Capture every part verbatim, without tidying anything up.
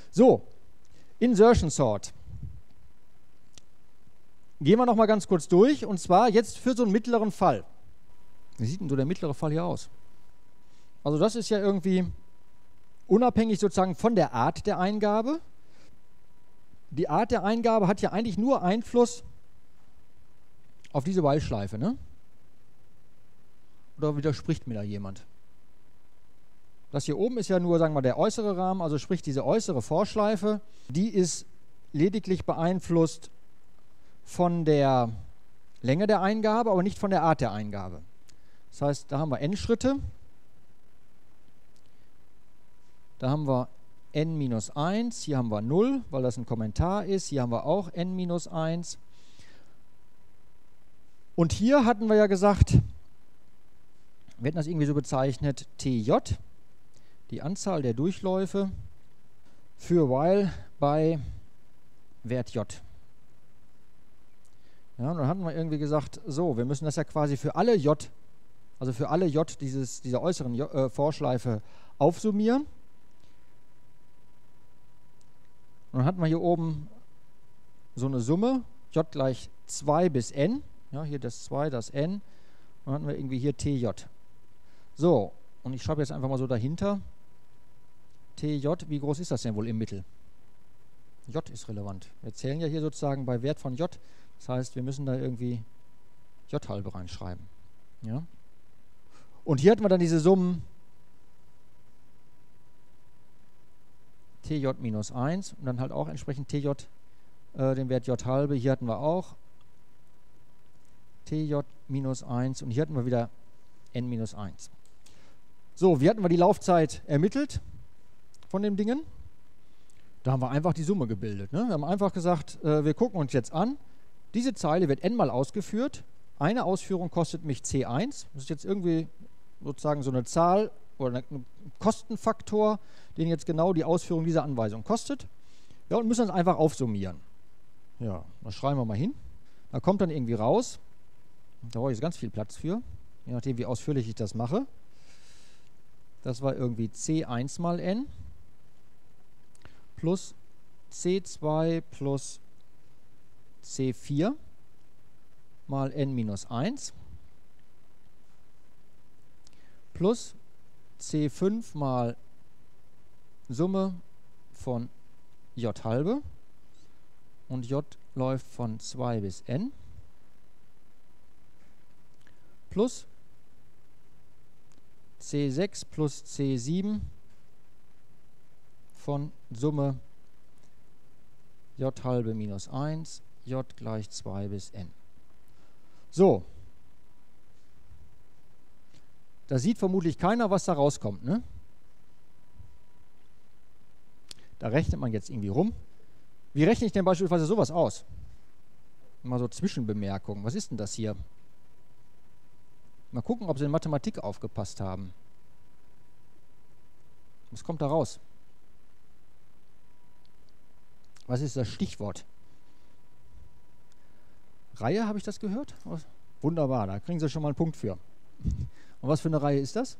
So, Insertion Sort. Gehen wir noch mal ganz kurz durch, und zwar jetzt für so einen mittleren Fall. Wie sieht denn so der mittlere Fall hier aus? Also das ist ja irgendwie unabhängig sozusagen von der Art der Eingabe. Die Art der Eingabe hat ja eigentlich nur Einfluss auf diese While-Schleife, ne? Oder widerspricht mir da jemand? Das hier oben ist ja nur, sagen wir mal, der äußere Rahmen, also sprich diese äußere Vorschleife, die ist lediglich beeinflusst von der Länge der Eingabe, aber nicht von der Art der Eingabe. Das heißt, da haben wir n Schritte, da haben wir n minus eins, hier haben wir null, weil das ein Kommentar ist, hier haben wir auch n minus eins. Und hier hatten wir ja gesagt, wir hätten das irgendwie so bezeichnet, tj, die Anzahl der Durchläufe für while bei Wert j. Ja, und dann hatten wir irgendwie gesagt, so, wir müssen das ja quasi für alle j, also für alle j dieses, dieser äußeren j, äh, Vorschleife aufsummieren. Und dann hatten wir hier oben so eine Summe, j gleich zwei bis n, ja, hier das zwei, das n, und dann hatten wir irgendwie hier tj. So, und ich schreibe jetzt einfach mal so dahinter, tj, wie groß ist das denn wohl im Mittel? J ist relevant. Wir zählen ja hier sozusagen bei Wert von j, das heißt, wir müssen da irgendwie j halbe reinschreiben. Ja? Und hier hatten wir dann diese Summen tj minus eins und dann halt auch entsprechend tj, äh, den Wert j halbe. Hier hatten wir auch tj minus eins und hier hatten wir wieder n minus eins. So, wie hatten wir die Laufzeit ermittelt von den Dingen? Da haben wir einfach die Summe gebildet. Ne? Wir haben einfach gesagt, äh, wir gucken uns jetzt an, diese Zeile wird n mal ausgeführt. Eine Ausführung kostet mich c eins. Das ist jetzt irgendwie sozusagen so eine Zahl oder ein Kostenfaktor, den jetzt genau die Ausführung dieser Anweisung kostet. Ja, und müssen das einfach aufsummieren. Ja, das schreiben wir mal hin. Da kommt dann irgendwie raus, da brauche ich jetzt ganz viel Platz für, je nachdem wie ausführlich ich das mache. Das war irgendwie c eins mal n plus c zwei plus c vier mal n minus eins plus c fünf mal Summe von j halbe und j läuft von zwei bis n plus c sechs plus c sieben von Summe j halbe minus eins, j gleich zwei bis n. So. Da sieht vermutlich keiner, was da rauskommt, ne? Da rechnet man jetzt irgendwie rum. Wie rechne ich denn beispielsweise sowas aus? Mal so Zwischenbemerkungen. Was ist denn das hier? Mal gucken, ob Sie in Mathematik aufgepasst haben. Was kommt da raus? Was ist das Stichwort? Reihe, habe ich das gehört? Wunderbar, da kriegen Sie schon mal einen Punkt für. Und was für eine Reihe ist das?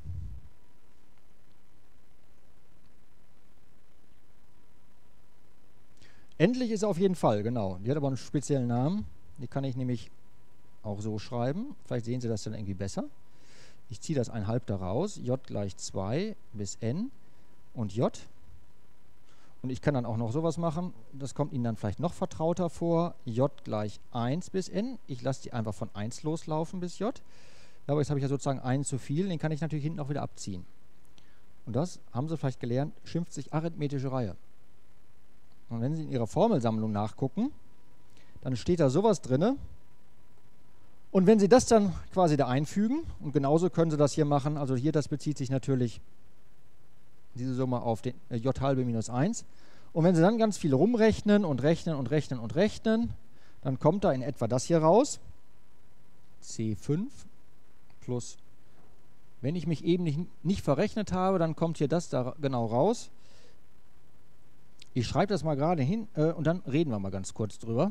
Endlich ist auf jeden Fall, genau. Die hat aber einen speziellen Namen. Die kann ich nämlich auch so schreiben. Vielleicht sehen Sie das dann irgendwie besser. Ich ziehe das ein Halb daraus. J gleich zwei bis n und j. Und ich kann dann auch noch sowas machen. Das kommt Ihnen dann vielleicht noch vertrauter vor. J gleich eins bis n. Ich lasse die einfach von eins loslaufen bis j. Aber jetzt habe ich ja sozusagen einen zu viel. Den kann ich natürlich hinten auch wieder abziehen. Und das, haben Sie vielleicht gelernt, schimpft sich arithmetische Reihe. Und wenn Sie in Ihrer Formelsammlung nachgucken, dann steht da sowas drin. Und wenn Sie das dann quasi da einfügen, und genauso können Sie das hier machen, also hier, das bezieht sich natürlich diese Summe auf den äh, j halbe minus eins. Und wenn Sie dann ganz viel rumrechnen und rechnen und rechnen und rechnen, dann kommt da in etwa das hier raus. c fünf plus, wenn ich mich eben nicht, nicht verrechnet habe, dann kommt hier das da genau raus. Ich schreibe das mal gerade hin äh, und dann reden wir mal ganz kurz drüber.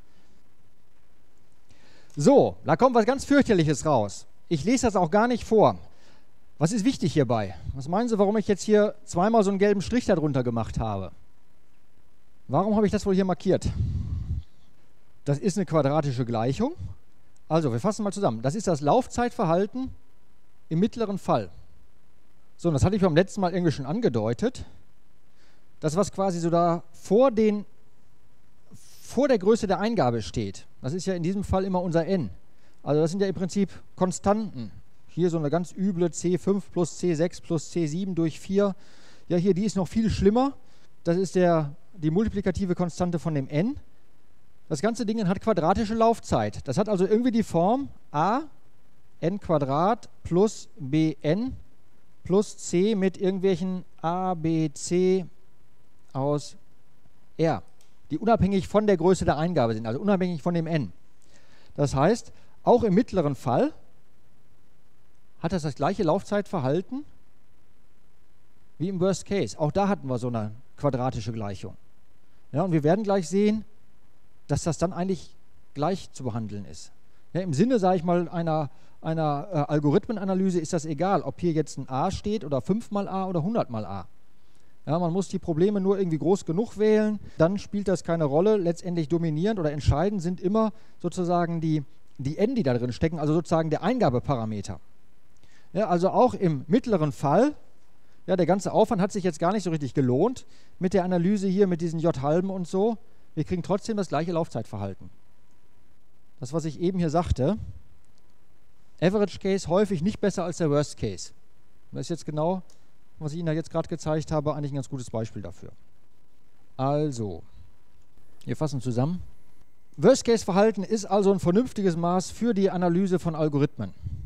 So, da kommt was ganz fürchterliches raus. Ich lese das auch gar nicht vor. Was ist wichtig hierbei? Was meinen Sie, warum ich jetzt hier zweimal so einen gelben Strich darunter gemacht habe? Warum habe ich das wohl hier markiert? Das ist eine quadratische Gleichung. Also, wir fassen mal zusammen. Das ist das Laufzeitverhalten im mittleren Fall. So, und das hatte ich beim letzten Mal irgendwie schon angedeutet. Das, was quasi so da vor, den, vor der Größe der Eingabe steht, das ist ja in diesem Fall immer unser n. Also das sind ja im Prinzip Konstanten. Hier so eine ganz üble C fünf plus C sechs plus C sieben durch vier. Ja, hier, die ist noch viel schlimmer. Das ist der, die multiplikative Konstante von dem n. Das ganze Ding hat quadratische Laufzeit. Das hat also irgendwie die Form a n Quadrat plus bn plus c mit irgendwelchen a, b, c aus r, die unabhängig von der Größe der Eingabe sind, also unabhängig von dem n. Das heißt, auch im mittleren Fall hat das das gleiche Laufzeitverhalten wie im Worst Case. Auch da hatten wir so eine quadratische Gleichung. Ja, und wir werden gleich sehen, dass das dann eigentlich gleich zu behandeln ist. Ja, im Sinne, sage ich mal, einer, einer äh, Algorithmenanalyse ist das egal, ob hier jetzt ein a steht oder fünf mal a oder hundert mal a. Ja, man muss die Probleme nur irgendwie groß genug wählen, dann spielt das keine Rolle. Letztendlich dominierend oder entscheidend sind immer sozusagen die, die n, die da drin stecken, also sozusagen der Eingabeparameter. Ja, also auch im mittleren Fall, ja, der ganze Aufwand hat sich jetzt gar nicht so richtig gelohnt mit der Analyse hier, mit diesen J-Halben und so. Wir kriegen trotzdem das gleiche Laufzeitverhalten. Das, was ich eben hier sagte, Average Case häufig nicht besser als der Worst Case. Das ist jetzt genau, was ich Ihnen da jetzt gerade gezeigt habe, eigentlich ein ganz gutes Beispiel dafür. Also, wir fassen zusammen. Worst Case Verhalten ist also ein vernünftiges Maß für die Analyse von Algorithmen.